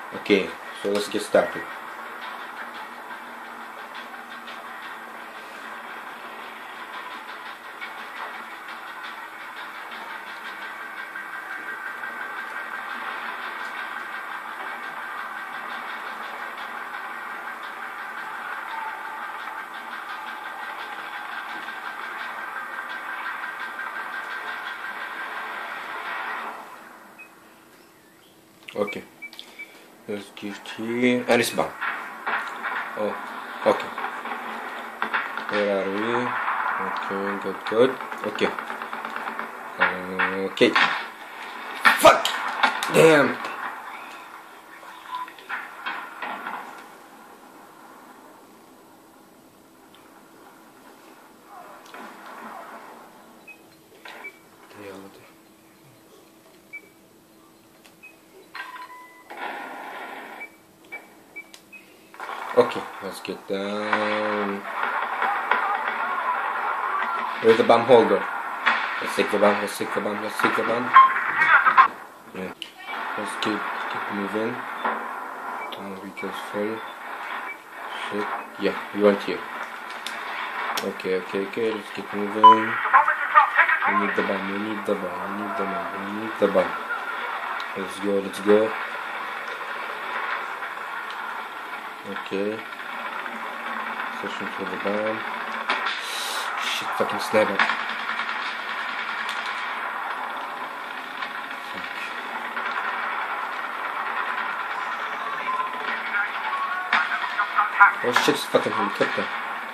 Okay, so let's get started. Okay, let's get here and it's bound. Oh, okay. Where are we? Okay, good. Okay. Okay. Fuck! Damn! Okay, let's get down. Where's the bomb holder? Let's take the bomb, let's take the bomb, let's take the bomb. Yeah. Let's keep moving. Don't be careful. Shit. Yeah, we want here. Okay, let's keep moving. We need the bomb, we need the bomb, we need the bomb, we need the bomb. Let's go. Okay. Searching for the bomb. Shit, fucking sniper. Oh shit, it's fucking helicopter.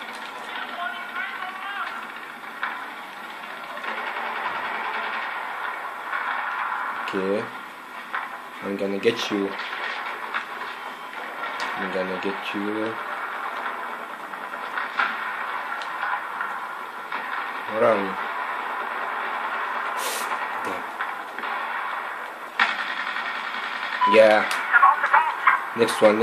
Okay. I'm gonna get you. I'm gonna get you. Where are you? Damn. Yeah. Next one.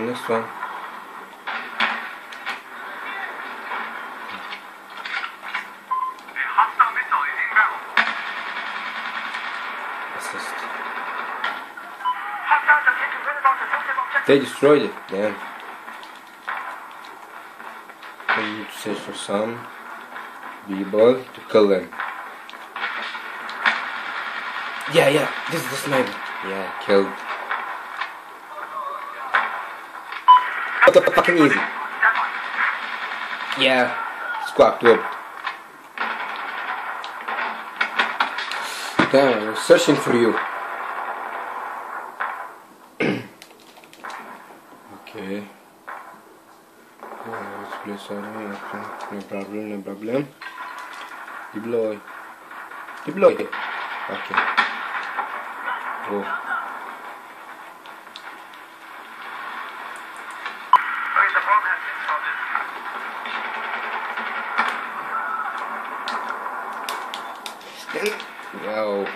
Assist. They destroyed it, damn. We need to search for some people to kill them. Yeah, this is the sniper. Yeah, killed. What the fucking easy. Yeah, squawked whoop. Damn, I'm searching for you. Okay. Let's place on it. No problem. Deploy. Okay. Go. Wow.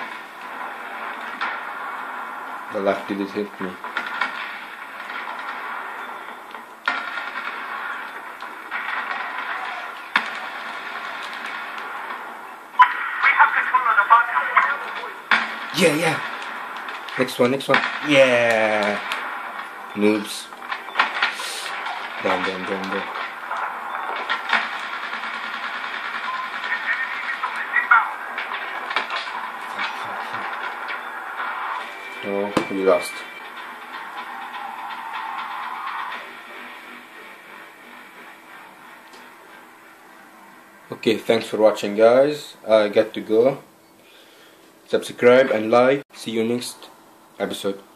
The left didn't hit me. Yeah. Next one. Yeah. Noobs. Damn. Oh, we lost. Okay, thanks for watching, guys. I got to go. Subscribe and like. See you next episode.